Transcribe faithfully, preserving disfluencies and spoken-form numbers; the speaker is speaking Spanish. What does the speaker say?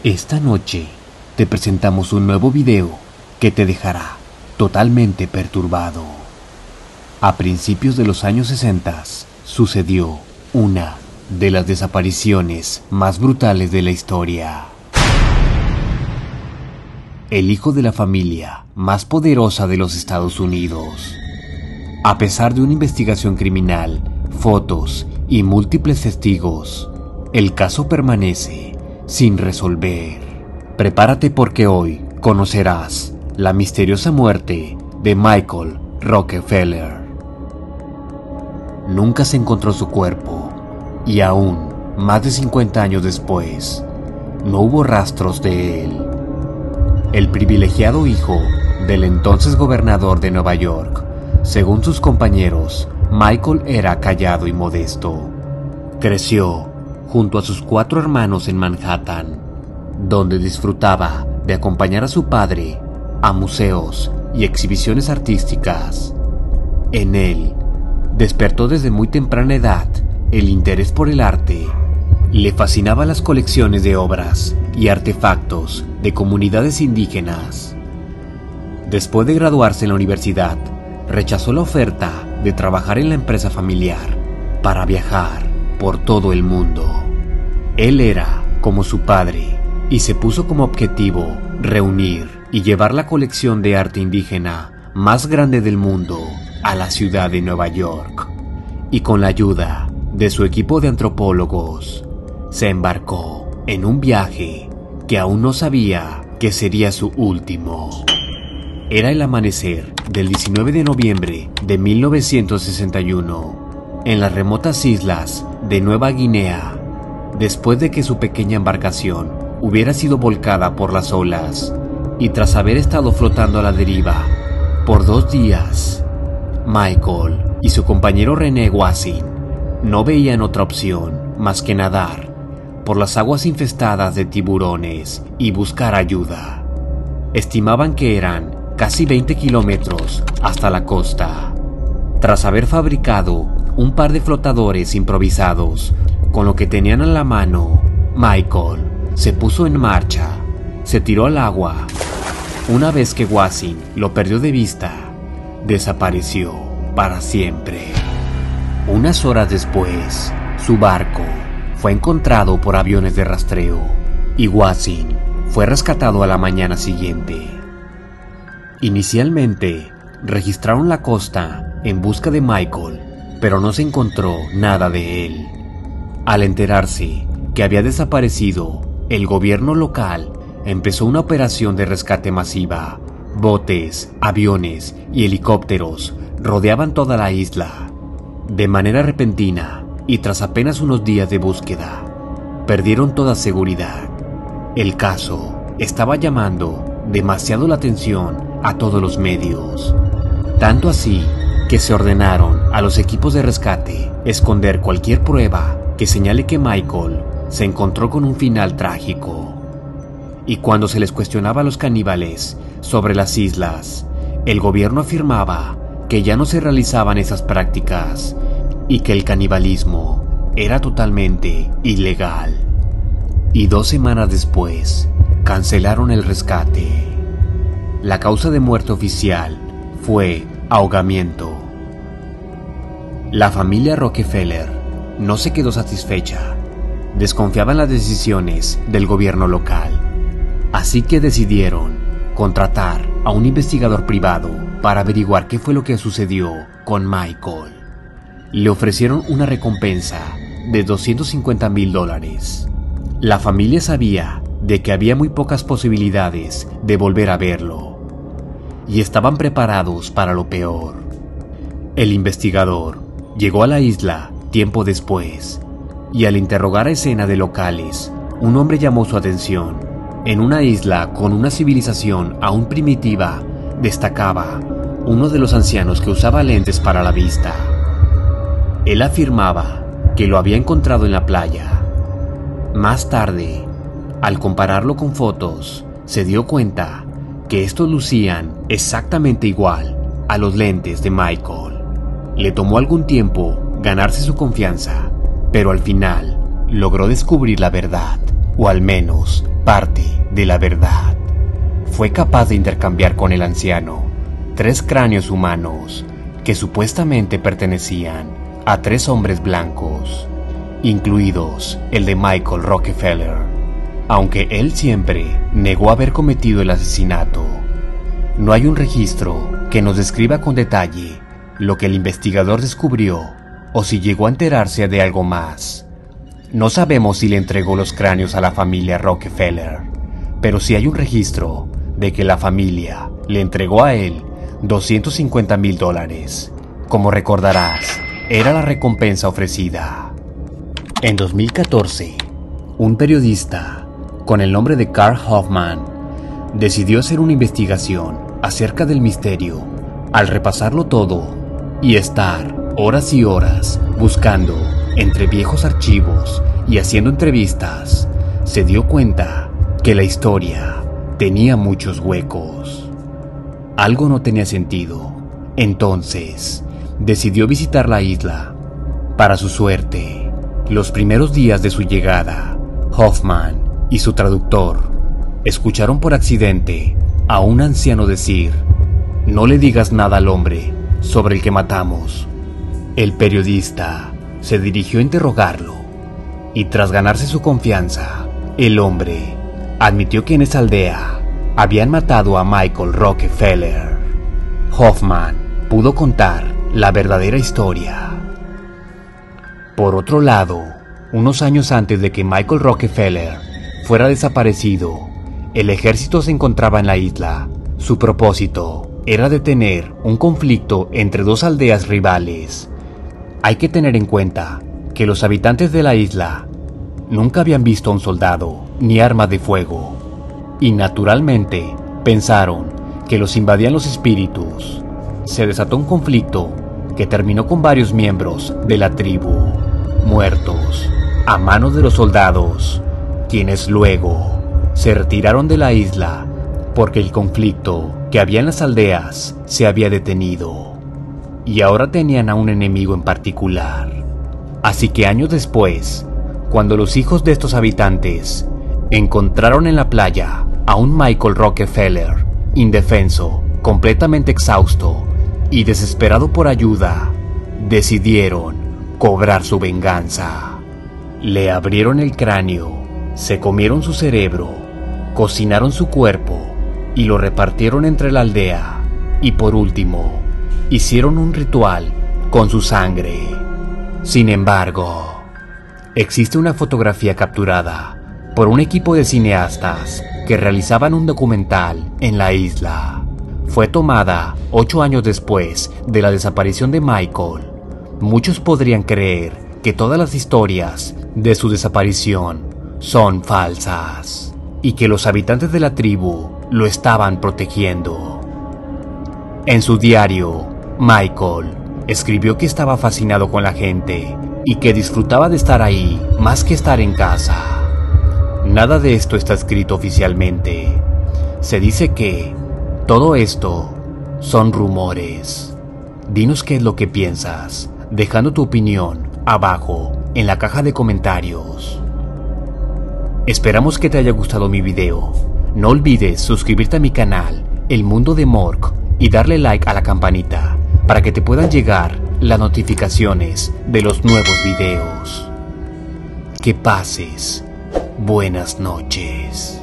Esta noche te presentamos un nuevo video que te dejará totalmente perturbado. A principios de los años sesenta sucedió una de las desapariciones más brutales de la historia. El hijo de la familia más poderosa de los Estados Unidos. A pesar de una investigación criminal, fotos y múltiples testigos, el caso permanece sin resolver. Prepárate porque hoy conocerás la misteriosa muerte de Michael Rockefeller. Nunca se encontró su cuerpo y aún más de cincuenta años después, no hubo rastros de él. El privilegiado hijo del entonces gobernador de Nueva York, según sus compañeros, Michael era callado y modesto. Creció junto a sus cuatro hermanos en Manhattan, donde disfrutaba de acompañar a su padre a museos y exhibiciones artísticas. En él despertó desde muy temprana edad el interés por el arte. Le fascinaban las colecciones de obras y artefactos de comunidades indígenas. Después de graduarse en la universidad, rechazó la oferta de trabajar en la empresa familiar para viajar por todo el mundo. Él era como su padre y se puso como objetivo reunir y llevar la colección de arte indígena más grande del mundo a la ciudad de Nueva York. Y con la ayuda de su equipo de antropólogos, se embarcó en un viaje que aún no sabía que sería su último. Era el amanecer del diecinueve de noviembre de mil novecientos sesenta y uno, en las remotas islas de Nueva Guinea, después de que su pequeña embarcación hubiera sido volcada por las olas y tras haber estado flotando a la deriva por dos días, Michael y su compañero René Wassin no veían otra opción más que nadar por las aguas infestadas de tiburones y buscar ayuda. Estimaban que eran casi veinte kilómetros hasta la costa. Tras haber fabricado un par de flotadores improvisados con lo que tenían a la mano, Michael se puso en marcha, se tiró al agua. Una vez que Wassin lo perdió de vista, desapareció para siempre. Unas horas después, su barco fue encontrado por aviones de rastreo y Wassin fue rescatado a la mañana siguiente. Inicialmente, registraron la costa en busca de Michael, pero no se encontró nada de él. Al enterarse que había desaparecido, el gobierno local empezó una operación de rescate masiva. Botes, aviones y helicópteros rodeaban toda la isla. De manera repentina, y tras apenas unos días de búsqueda, perdieron toda seguridad. El caso estaba llamando demasiado la atención a todos los medios, tanto así que se ordenaron a los equipos de rescate esconder cualquier prueba que señale que Michael se encontró con un final trágico. Y cuando se les cuestionaba a los caníbales sobre las islas, el gobierno afirmaba que ya no se realizaban esas prácticas y que el canibalismo era totalmente ilegal. Y dos semanas después, cancelaron el rescate. La causa de muerte oficial fue ahogamiento. La familia Rockefeller no se quedó satisfecha. Desconfiaban las decisiones del gobierno local. Así que decidieron contratar a un investigador privado para averiguar qué fue lo que sucedió con Michael. Le ofrecieron una recompensa de doscientos cincuenta mil dólares. La familia sabía de que había muy pocas posibilidades de volver a verlo y estaban preparados para lo peor. El investigador llegó a la isla tiempo después y al interrogar a escena de locales, un hombre llamó su atención. En una isla con una civilización aún primitiva, destacaba uno de los ancianos que usaba lentes para la vista. Él afirmaba que lo había encontrado en la playa. Más tarde, al compararlo con fotos, se dio cuenta que estos lucían exactamente igual a los lentes de Michael. Le tomó algún tiempo ganarse su confianza, pero al final logró descubrir la verdad o al menos parte de la verdad. Fue capaz de intercambiar con el anciano tres cráneos humanos que supuestamente pertenecían a tres hombres blancos, incluidos el de Michael Rockefeller, aunque él siempre negó haber cometido el asesinato. No hay un registro que nos describa con detalle lo que el investigador descubrió o si llegó a enterarse de algo más. No sabemos si le entregó los cráneos a la familia Rockefeller, pero sí hay un registro de que la familia le entregó a él doscientos cincuenta mil dólares. Como recordarás, era la recompensa ofrecida. En dos mil catorce, un periodista con el nombre de Carl Hoffman decidió hacer una investigación acerca del misterio. Al repasarlo todo y estar horas y horas buscando entre viejos archivos y haciendo entrevistas, se dio cuenta que la historia tenía muchos huecos. Algo no tenía sentido. Entonces, decidió visitar la isla. Para su suerte, los primeros días de su llegada, Hoffman y su traductor escucharon por accidente a un anciano decir: «No le digas nada al hombre sobre el que matamos». El periodista se dirigió a interrogarlo y tras ganarse su confianza, el hombre admitió que en esa aldea habían matado a Michael Rockefeller. Hoffman pudo contar la verdadera historia. Por otro lado, unos años antes de que Michael Rockefeller fuera desaparecido, el ejército se encontraba en la isla. Su propósito era detener un conflicto entre dos aldeas rivales. Hay que tener en cuenta que los habitantes de la isla nunca habían visto a un soldado ni arma de fuego, y naturalmente pensaron que los invadían los espíritus. Se desató un conflicto que terminó con varios miembros de la tribu muertos a manos de los soldados, quienes luego se retiraron de la isla porque el conflicto que había en las aldeas se había detenido y ahora tenían a un enemigo en particular. Así que años después, cuando los hijos de estos habitantes encontraron en la playa a un Michael Rockefeller indefenso, completamente exhausto y desesperado por ayuda, decidieron cobrar su venganza. Le abrieron el cráneo, se comieron su cerebro, cocinaron su cuerpo y lo repartieron entre la aldea, y por último, hicieron un ritual con su sangre. Sin embargo, existe una fotografía capturada por un equipo de cineastas que realizaban un documental en la isla. Fue tomada ocho años después de la desaparición de Michael. Muchos podrían creer que todas las historias de su desaparición son falsas y que los habitantes de la tribu lo estaban protegiendo. En su diario, Michael escribió que estaba fascinado con la gente y que disfrutaba de estar ahí más que estar en casa. Nada de esto está escrito oficialmente. Se dice que todo esto son rumores. Dinos qué es lo que piensas, dejando tu opinión abajo en la caja de comentarios. Esperamos que te haya gustado mi video. No olvides suscribirte a mi canal, El Mundo de Mork, y darle like a la campanita para que te puedan llegar las notificaciones de los nuevos videos. Que pases buenas noches.